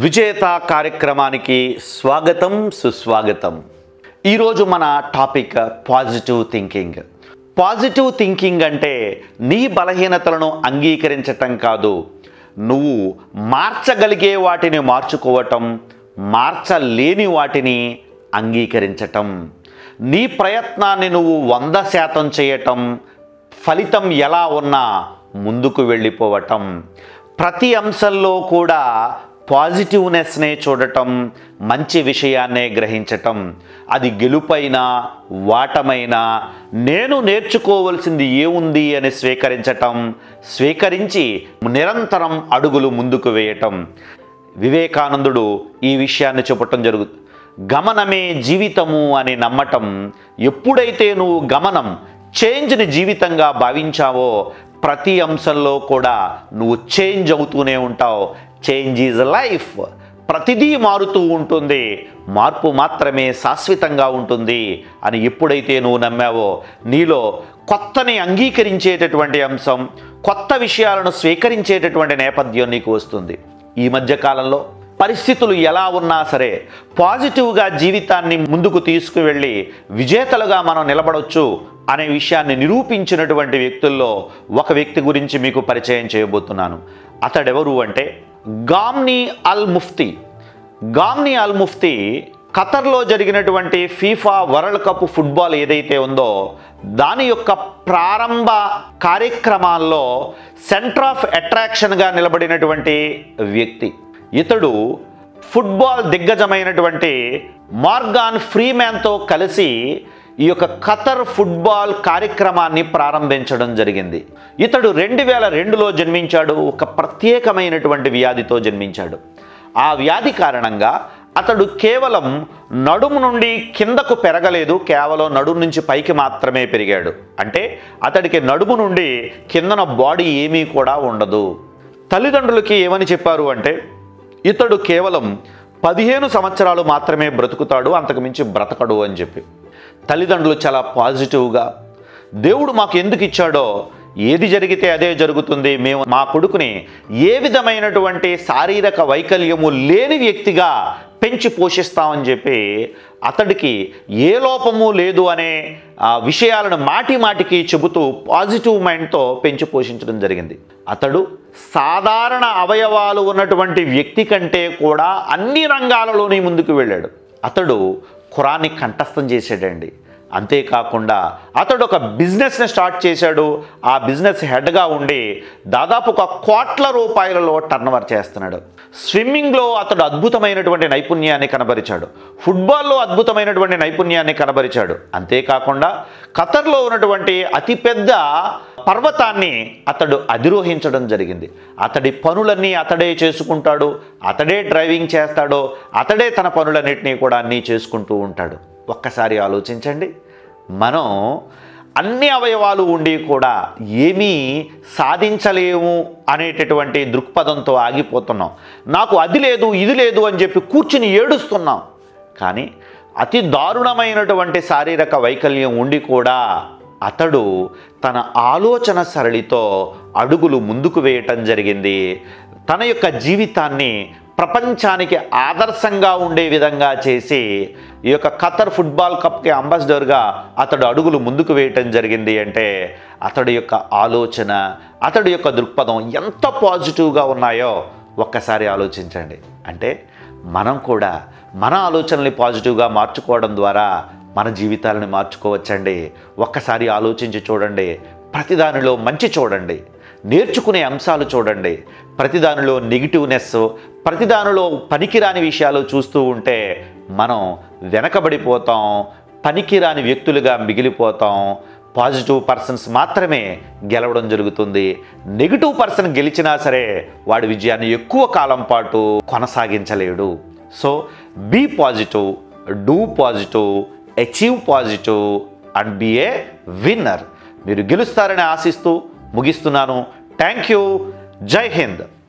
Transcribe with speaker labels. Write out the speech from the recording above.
Speaker 1: విజేత కార్యక్రమానికి స్వాగతం సుస్వాగతం. ఈరోజు మన topic positive thinking. Positive thinking అంటే నీ బలహీనతలను అంగీకరించటం కాదు, నువ్వు మార్చగలిగే వాటిని మార్చుకోవటం, మార్చలేని వాటిని అంగీకరించటం, నీ ప్రయత్నాన్ని నువ్వు 100% చేయటం, ఫలితం ఎలా ఉన్నా ముందుకు వెళ్ళిపోవటం, ప్రతి అంశంలో కూడా పాజిటివ్నెస్నే చూడటం, మంచి విషయాన్నే గ్రహించటం, అది గెలుపైనా వాటమైనా నేను నేర్చుకోవలసింది ఏముంది అని స్వీకరించటం, స్వీకరించి నిరంతరం అడుగులు ముందుకు వేయటం. వివేకానందుడు ఈ విషయాన్ని చెప్పటం జరుగుతుంది. గమనమే జీవితము అని నమ్మటం. ఎప్పుడైతే నువ్వు గమనం, చేంజ్ని జీవితంగా భావించావో ప్రతి అంశంలో కూడా నువ్వు చేంజ్ అవుతూనే ఉంటావు. Change is life. ప్రతిదీ మారుతూ ఉంటుంది, మార్పు మాత్రమే శాశ్వతంగా ఉంటుంది అని ఎప్పుడైతే నువ్వు నమ్మావో నీలో కొత్తని అంగీకరించేటటువంటి అంశం, కొత్త విషయాలను స్వీకరించేటటువంటి నేపథ్యం నీకు వస్తుంది. ఈ మధ్యకాలంలో పరిస్థితులు ఎలా ఉన్నా సరే పాజిటివ్గా జీవితాన్ని ముందుకు తీసుకువెళ్ళి విజేతలుగా మనం నిలబడవచ్చు అనే విషయాన్ని నిరూపించినటువంటి వ్యక్తుల్లో ఒక వ్యక్తి గురించి మీకు పరిచయం చేయబోతున్నాను. అతడెవరు అంటే గామ్నీ అల్ ముఫ్తీ. గామ్నీ అల్ ముఫ్తీ ఖతర్లో జరిగినటువంటి ఫీఫా వరల్డ్ కప్ ఫుట్బాల్ ఏదైతే ఉందో దాని యొక్క ప్రారంభ కార్యక్రమాల్లో సెంటర్ ఆఫ్ అట్రాక్షన్గా నిలబడినటువంటి వ్యక్తి. ఇతడు ఫుట్బాల్ దిగ్గజమైనటువంటి మార్గాన్ ఫ్రీమ్యాన్తో కలిసి ఈ యొక్క ఖతర్ ఫుట్బాల్ కార్యక్రమాన్ని ప్రారంభించడం జరిగింది. ఇతడు 2002లో జన్మించాడు. ఒక ప్రత్యేకమైనటువంటి వ్యాధితో జన్మించాడు. ఆ వ్యాధి కారణంగా అతడు కేవలం నడుము నుండి కిందకు పెరగలేదు, కేవలం నడుము నుంచి పైకి మాత్రమే పెరిగాడు. అంటే అతడికి నడుము నుండి కిందన బాడీ ఏమీ కూడా ఉండదు. తల్లిదండ్రులకి ఏమని చెప్పారు అంటే ఇతడు కేవలం 15 సంవత్సరాలు మాత్రమే బ్రతుకుతాడు, అంతకుమించి బ్రతకడు అని చెప్పి. తల్లిదండ్రులు చాలా పాజిటివ్గా దేవుడు మాకు ఎందుకు ఇచ్చాడో, ఏది జరిగితే అదే జరుగుతుంది, మేము మా కొడుకుని ఏ విధమైనటువంటి శారీరక వైకల్యము లేని వ్యక్తిగా పెంచి పోషిస్తామని చెప్పి అతడికి ఏ లోపము లేదు అనే విషయాలను మాటి మాటికి చెబుతూ పాజిటివ్ మైండ్తో పెంచి పోషించడం జరిగింది. అతడు సాధారణ అవయవాలు ఉన్నటువంటి వ్యక్తి కంటే కూడా అన్ని రంగాలలోనే ముందుకు వెళ్ళాడు. అతడు ఖురాన్ని కంఠస్థం చేశాడండి. అంతేకాకుండా అతడు ఒక బిజినెస్ని స్టార్ట్ చేశాడు. ఆ బిజినెస్ హెడ్గా ఉండి దాదాపు ₹1 కోట్ల టర్నోవర్ చేస్తున్నాడు. స్విమ్మింగ్లో అతడు అద్భుతమైనటువంటి నైపుణ్యాన్ని కనబరిచాడు. ఫుట్బాల్లో అద్భుతమైనటువంటి నైపుణ్యాన్ని కనబరిచాడు. అంతేకాకుండా ఖతర్లో ఉన్నటువంటి అతిపెద్ద పర్వతాన్ని అతడు అధిరోహించడం జరిగింది. అతడి పనులన్నీ అతడే చేసుకుంటాడు, అతడే డ్రైవింగ్ చేస్తాడు, అతడే తన పనులన్నింటినీ కూడా అన్నీ చేసుకుంటూ ఉంటాడు. ఒక్కసారి ఆలోచించండి, మనం అన్ని అవయవాలు ఉండి కూడా ఏమీ సాధించలేము అనేటటువంటి దృక్పథంతో ఆగిపోతున్నాం. నాకు అది లేదు ఇది లేదు అని చెప్పి కూర్చుని ఏడుస్తున్నాం. కానీ అతి దారుణమైనటువంటి శారీరక వైకల్యం ఉండి కూడా అతడు తన ఆలోచన సరళితో అడుగులు ముందుకు వేయటం జరిగింది. తన యొక్క జీవితాన్ని ప్రపంచానికి ఆదర్శంగా ఉండే విధంగా చేసి ఈ యొక్క ఖతర్ ఫుట్బాల్ కప్కి అంబాసిడర్గా అతడు అడుగులు ముందుకు వేయటం జరిగింది. అంటే అతడి యొక్క ఆలోచన, అతడి యొక్క దృక్పథం ఎంత పాజిటివ్గా ఉన్నాయో ఒక్కసారి ఆలోచించండి. అంటే మనం కూడా మన ఆలోచనల్ని పాజిటివ్గా మార్చుకోవడం ద్వారా మన జీవితాలను మార్చుకోవచ్చండి. ఒక్కసారి ఆలోచించి చూడండి. ప్రతిదానిలో మంచి చూడండి, నేర్చుకునే అంశాలు చూడండి. ప్రతిదానిలో నెగిటివ్నెస్, ప్రతిదానిలో పనికిరాని విషయాలు చూస్తూ ఉంటే మనం వెనకబడిపోతాం, పనికిరాని వ్యక్తులుగా మిగిలిపోతాం. పాజిటివ్ పర్సన్స్ మాత్రమే గెలవడం జరుగుతుంది. నెగిటివ్ పర్సన్ గెలిచినా సరే వాడి విజయాన్ని ఎక్కువ కాలం పాటు కొనసాగించలేడు. So be positive, do positive, achieve positive and be a winner. మీరు గెలుస్తారని ఆశిస్తూ ముగిస్తున్నాను. Thank you. జై హింద్.